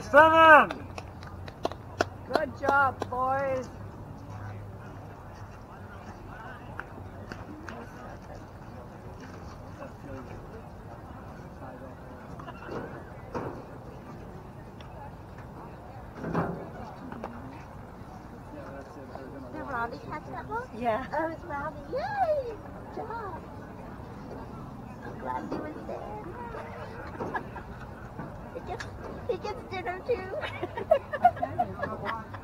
7. Good job, boys. Did Robbie catch that ball? Yeah. Oh, it's Robbie. Yay! Good job. I'm glad he was there. He gets dinner too.